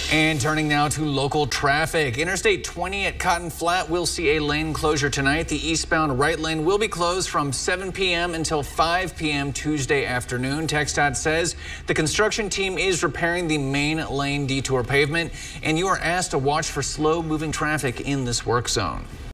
And turning now to local traffic. Interstate 20 at Cotton Flat will see a lane closure tonight. The eastbound right lane will be closed from 7 p.m. until 5 p.m. Tuesday afternoon. TxDOT says the construction team is repairing the main lane detour pavement, and you are asked to watch for slow moving traffic in this work zone.